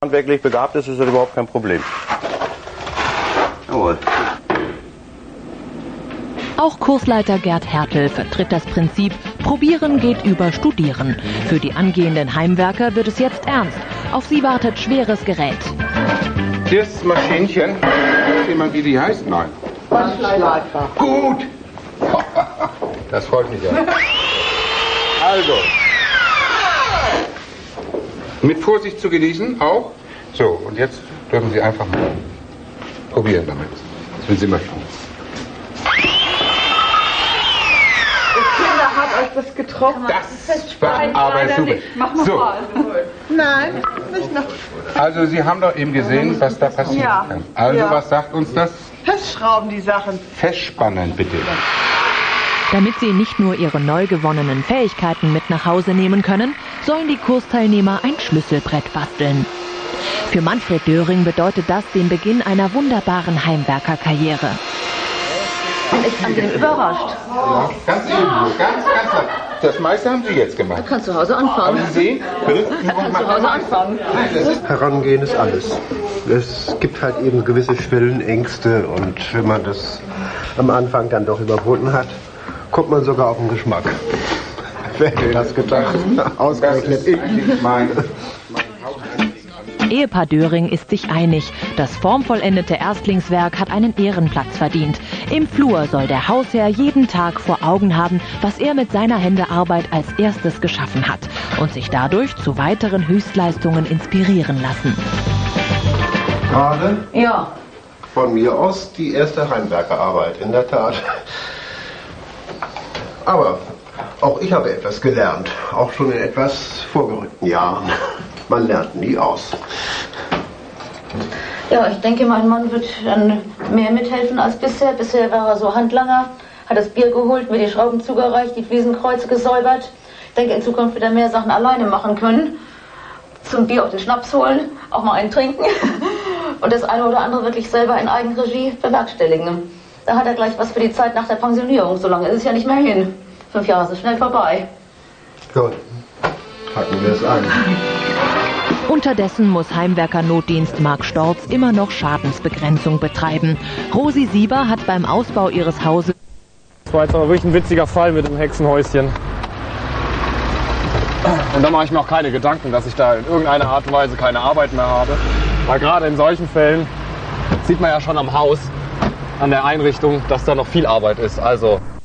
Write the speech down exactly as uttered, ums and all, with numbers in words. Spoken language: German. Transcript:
handwerklich begabt ist, ist das überhaupt kein Problem. Jawohl. Auch Kursleiter Gerd Hertel vertritt das Prinzip, probieren geht über studieren. Für die angehenden Heimwerker wird es jetzt ernst. Auf sie wartet schweres Gerät. Das Maschinchen, weiß jemand, wie die heißt? Nein. Bandschleifer. Gut! Das freut mich ja. Also. Mit Vorsicht zu genießen, auch. So, und jetzt dürfen Sie einfach mal probieren damit. Das will Sie mal schauen. Kinder, hat euch das getroffen? Das war aber super. Mach mal So. vor. Nein, nicht noch. Also Sie haben doch eben gesehen, was da passieren Ja. kann. Also Ja. was sagt uns das? Festschrauben die Sachen. Festspannen bitte. Damit sie nicht nur ihre neu gewonnenen Fähigkeiten mit nach Hause nehmen können, sollen die Kursteilnehmer ein Schlüsselbrett basteln. Für Manfred Döring bedeutet das den Beginn einer wunderbaren Heimwerkerkarriere. Echt angenehm überrascht. Ja, ganz eben, ganz, ganz lang. Das meiste haben Sie jetzt gemacht. Du kannst zu Hause anfangen. Haben Sie sehen? Bitte? Du kannst zu Hause anfangen. Herangehen ist alles. Es gibt halt eben gewisse Schwellen, Ängste und wenn man das am Anfang dann doch überwunden hat, kommt man sogar auf den Geschmack. Wer hätte das gedacht? Ausgerechnet ich. Mein Ehepaar Döring ist sich einig, das formvollendete Erstlingswerk hat einen Ehrenplatz verdient. Im Flur soll der Hausherr jeden Tag vor Augen haben, was er mit seiner Händearbeit als erstes geschaffen hat und sich dadurch zu weiteren Höchstleistungen inspirieren lassen. Gerade Ja. von mir aus die erste Heimwerkerarbeit, in der Tat. Aber auch ich habe etwas gelernt, auch schon in etwas vorgerückten Jahren. Man lernt nie aus. Ja, ich denke, mein Mann wird dann mehr mithelfen als bisher. Bisher war er so Handlanger, hat das Bier geholt, mir die Schrauben zugereicht, die Fliesenkreuze gesäubert. Ich denke, in Zukunft wird er mehr Sachen alleine machen können. Zum Bier auch den Schnaps holen, auch mal einen trinken. Und das eine oder andere wirklich selber in Eigenregie bewerkstelligen. Da hat er gleich was für die Zeit nach der Pensionierung. So lange ist es ja nicht mehr hin. Fünf Jahre sind schnell vorbei. Gut, packen wir es an. Unterdessen muss Heimwerker-Notdienst Mark Storz immer noch Schadensbegrenzung betreiben. Rosi Sieber hat beim Ausbau ihres Hauses... Das war jetzt aber wirklich ein witziger Fall mit dem Hexenhäuschen. Und da mache ich mir auch keine Gedanken, dass ich da in irgendeiner Art und Weise keine Arbeit mehr habe. Weil gerade in solchen Fällen sieht man ja schon am Haus, an der Einrichtung, dass da noch viel Arbeit ist. Also